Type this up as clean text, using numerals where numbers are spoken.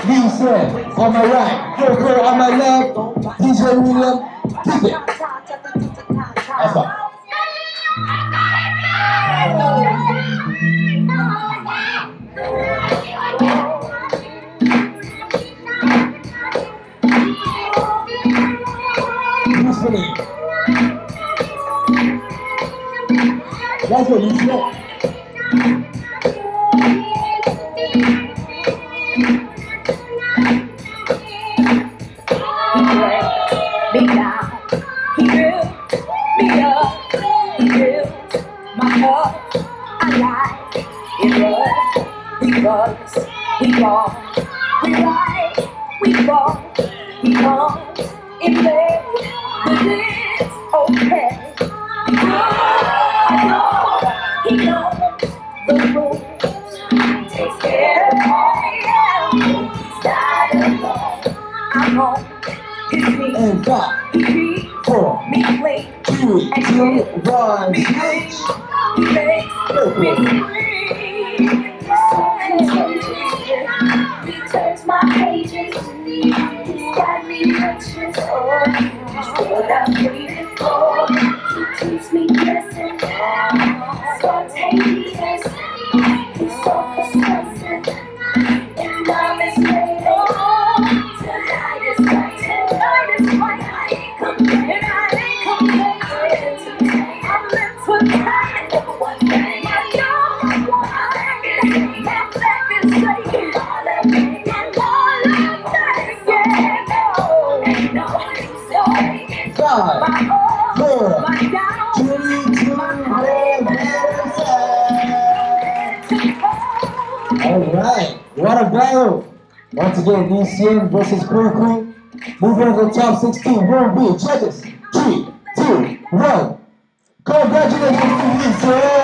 Xian on my right, Coco on my left, DJ William, kick it. That's all. Peacefully. That's what you said. Me down, he built me up, he built my heart. I lied, it was, he bought, we ride, we bought, he comes, it made, but it's okay. He knows the rules, takes care of me, he's not alone, I'm home. And 5, 4, 3, 2, 1, switch. He makes me free. So contagious. He turns my pages. He's got me anxious. Oh, he's what I'm waiting for. He keeps me guessing. Spontaneous. He's so persuasive. And I'm his lady. Tonight is right. Tonight is right. I ain't complaining. I ain't complaining. Today I'm living for time. One thing I know, one thing my back is shaking. All of me and all of that. Yeah, no, ain't no so 5, 4, 3, 2, 1, alright, what a battle! Once again, Xian versus Queen. Moving on to the top 16, World B. Judges, 3, 2, 1. Congratulations to Xian!